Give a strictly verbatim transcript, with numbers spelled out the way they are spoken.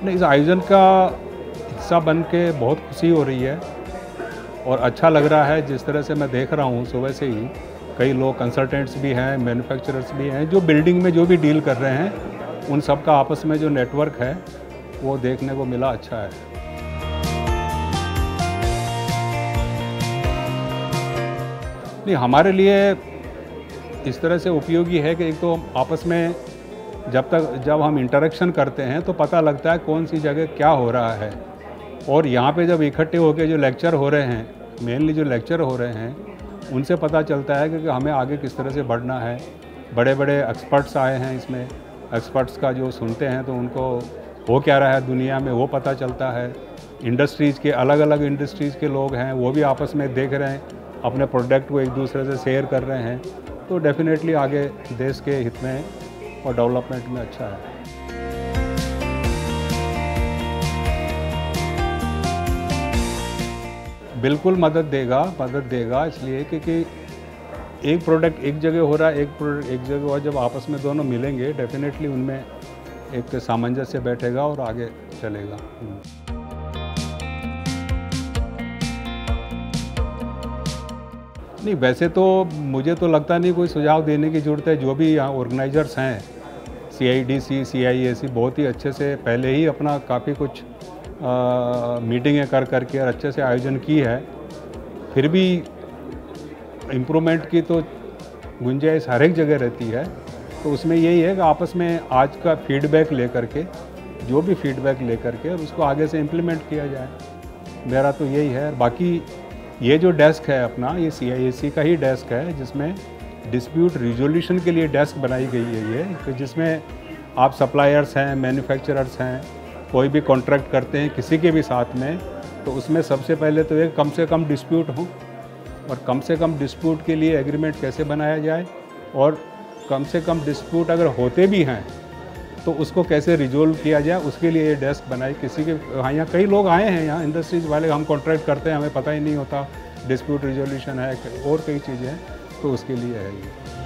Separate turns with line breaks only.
नहीं, इस आयोजन का हिस्सा बन के बहुत खुशी हो रही है और अच्छा लग रहा है। जिस तरह से मैं देख रहा हूँ सुबह से ही कई लोग कंसल्टेंट्स भी हैं, मैन्युफैक्चरर्स भी हैं, जो बिल्डिंग में जो भी डील कर रहे हैं उन सब का आपस में जो नेटवर्क है वो देखने को मिला, अच्छा है। नहीं, हमारे लिए इस तरह से उपयोगी है कि एक तो आपस में जब तक जब हम इंटरेक्शन करते हैं तो पता लगता है कौन सी जगह क्या हो रहा है, और यहाँ पे जब इकट्ठे होकर जो लेक्चर हो रहे हैं, मेनली जो लेक्चर हो रहे हैं, उनसे पता चलता है कि हमें आगे किस तरह से बढ़ना है। बड़े बड़े एक्सपर्ट्स आए हैं इसमें, एक्सपर्ट्स का जो सुनते हैं तो उनको हो क्या रहा है दुनिया में वो पता चलता है। इंडस्ट्रीज़ के अलग अलग इंडस्ट्रीज़ के लोग हैं, वो भी आपस में देख रहे हैं, अपने प्रोडक्ट को एक दूसरे से शेयर कर रहे हैं, तो डेफिनेटली आगे देश के हित में और डेवलपमेंट में अच्छा है। बिल्कुल मदद देगा, मदद देगा इसलिए क्योंकि एक प्रोडक्ट एक जगह हो रहा है, एक प्रोडक्ट एक जगह, और जब आपस में दोनों मिलेंगे डेफिनेटली उनमें एक सामंजस्य बैठेगा और आगे चलेगा। नहीं, वैसे तो मुझे तो लगता नहीं कोई सुझाव देने की ज़रूरत है। जो भी यहाँ ऑर्गेनाइजर्स हैं, सी आई डी सी, सी आई ए सी, बहुत ही अच्छे से पहले ही अपना काफ़ी कुछ आ, मीटिंगें कर करके और अच्छे से आयोजन की है। फिर भी इम्प्रूवमेंट की तो गुंजाइश हर एक जगह रहती है, तो उसमें यही है कि आपस में आज का फीडबैक लेकर के, जो भी फीडबैक लेकर के और उसको आगे से इम्प्लीमेंट किया जाए, मेरा तो यही है। बाकी ये जो डेस्क है अपना, ये सी आई ए सी का ही डेस्क है जिसमें डिस्प्यूट रिजोल्यूशन के लिए डेस्क बनाई गई है ये, कि जिसमें आप सप्लायर्स हैं, मैन्युफैक्चरर्स हैं, कोई भी कॉन्ट्रैक्ट करते हैं किसी के भी साथ में, तो उसमें सबसे पहले तो एक कम से कम डिस्प्यूट हो, और कम से कम डिस्प्यूट के लिए एग्रीमेंट कैसे बनाया जाए, और कम से कम डिस्प्यूट अगर होते भी हैं तो उसको कैसे रिजोल्व किया जाए, उसके लिए ये डेस्क बनाई। किसी के हाँ, यहाँ कई लोग आए हैं, यहाँ इंडस्ट्रीज वाले, हम कॉन्ट्रैक्ट करते हैं, हमें पता ही नहीं होता डिस्प्यूट रिजोल्यूशन है और कई चीज़ें हैं, तो उसके लिए है ये।